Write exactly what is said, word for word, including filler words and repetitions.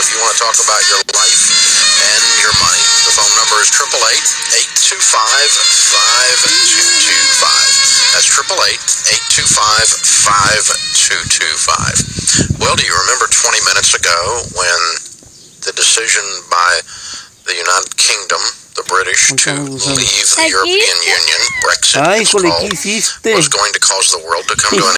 if you want to talk about your life and your money. The phone number is eight eight eight, eight two five, five two two five. That's eight eight eight, eight two five, five two two five. Well, do you remember twenty minutes ago when the decision by the United Kingdom, the British, to leave the European Union, Brexit, Ay, it's híjole, called, ¿qué hiciste? was going to cause the world to come to an